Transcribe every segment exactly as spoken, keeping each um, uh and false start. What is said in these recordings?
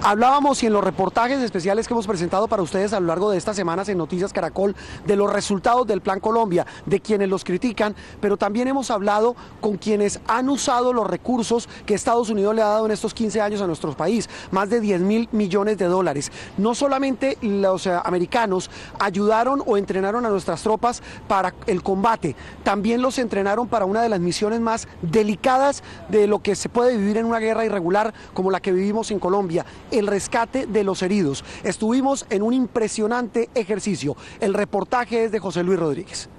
Hablábamos y en los reportajes especiales que hemos presentado para ustedes a lo largo de estas semanas en Noticias Caracol de los resultados del Plan Colombia, de quienes los critican, pero también hemos hablado con quienes han usado los recursos que Estados Unidos le ha dado en estos quince años a nuestro país, más de diez mil millones de dólares. No solamente los eh, americanos ayudaron o entrenaron a nuestras tropas para el combate, también los entrenaron para una de las misiones más delicadas de lo que se puede vivir en una guerra irregular como la que vivimos en Colombia, el rescate de los heridos. Estuvimos en un impresionante ejercicio. El reportaje es de José Luis Rodríguez.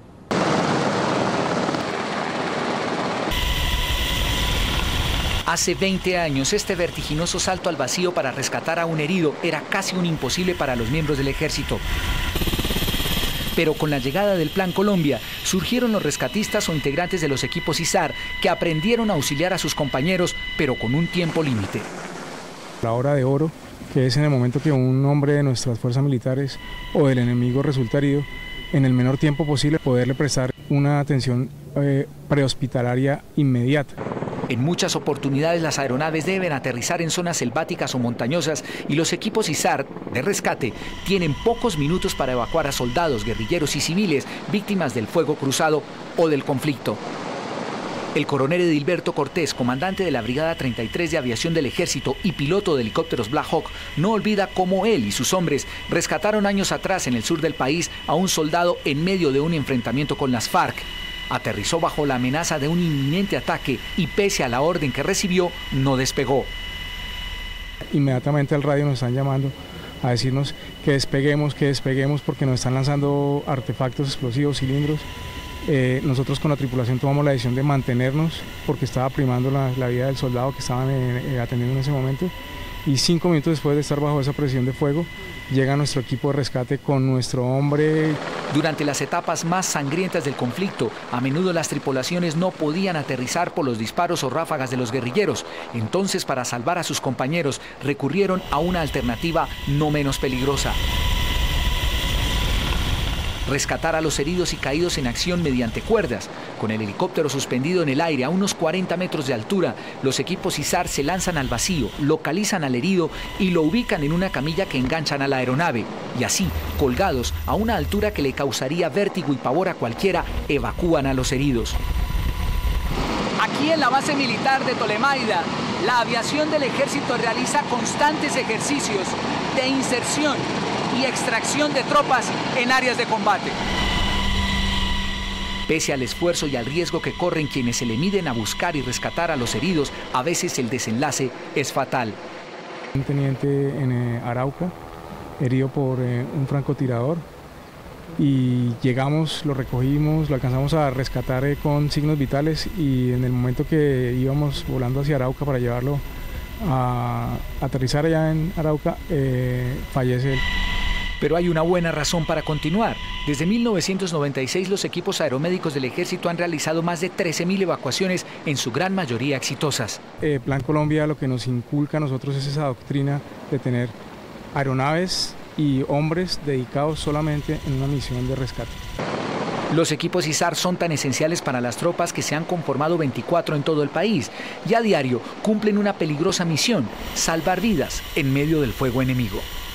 Hace veinte años, este vertiginoso salto al vacío para rescatar a un herido era casi un imposible para los miembros del ejército. Pero con la llegada del Plan Colombia, surgieron los rescatistas o integrantes de los equipos ISAR que aprendieron a auxiliar a sus compañeros, pero con un tiempo límite. La hora de oro, que es en el momento que un hombre de nuestras fuerzas militares o del enemigo resulta herido, en el menor tiempo posible poderle prestar una atención eh, prehospitalaria inmediata. En muchas oportunidades las aeronaves deben aterrizar en zonas selváticas o montañosas y los equipos ISAR de rescate tienen pocos minutos para evacuar a soldados, guerrilleros y civiles víctimas del fuego cruzado o del conflicto. El coronel Edilberto Cortés, comandante de la Brigada treinta y tres de Aviación del Ejército y piloto de helicópteros Black Hawk, no olvida cómo él y sus hombres rescataron años atrás en el sur del país a un soldado en medio de un enfrentamiento con las FARC. Aterrizó bajo la amenaza de un inminente ataque y pese a la orden que recibió, no despegó. Inmediatamente al radio nos están llamando a decirnos que despeguemos, que despeguemos porque nos están lanzando artefactos explosivos, cilindros. Eh, nosotros con la tripulación tomamos la decisión de mantenernos porque estaba primando la, la vida del soldado que estaban eh, atendiendo en ese momento. Y cinco minutos después de estar bajo esa presión de fuego, llega nuestro equipo de rescate con nuestro hombre. Durante las etapas más sangrientas del conflicto, a menudo las tripulaciones no podían aterrizar por los disparos o ráfagas de los guerrilleros. Entonces, para salvar a sus compañeros, recurrieron a una alternativa no menos peligrosa: rescatar a los heridos y caídos en acción mediante cuerdas. Con el helicóptero suspendido en el aire a unos cuarenta metros de altura, los equipos ISAR se lanzan al vacío, localizan al herido y lo ubican en una camilla que enganchan a la aeronave. Y así, colgados a una altura que le causaría vértigo y pavor a cualquiera, evacúan a los heridos. Aquí en la base militar de Tolemaida, la aviación del ejército realiza constantes ejercicios de inserción y extracción de tropas en áreas de combate. Pese al esfuerzo y al riesgo que corren quienes se le miden a buscar y rescatar a los heridos, a veces el desenlace es fatal. Un teniente en eh, Arauca, herido por eh, un francotirador, y llegamos, lo recogimos, lo alcanzamos a rescatar eh, con signos vitales, y en el momento que íbamos volando hacia Arauca para llevarlo a, a aterrizar allá en Arauca, eh, fallece él. Pero hay una buena razón para continuar. Desde mil novecientos noventa y seis los equipos aeromédicos del ejército han realizado más de trece mil evacuaciones, en su gran mayoría exitosas. Eh, Plan Colombia lo que nos inculca a nosotros es esa doctrina de tener aeronaves y hombres dedicados solamente en una misión de rescate. Los equipos ISAR son tan esenciales para las tropas que se han conformado veinticuatro en todo el país y a diario cumplen una peligrosa misión: salvar vidas en medio del fuego enemigo.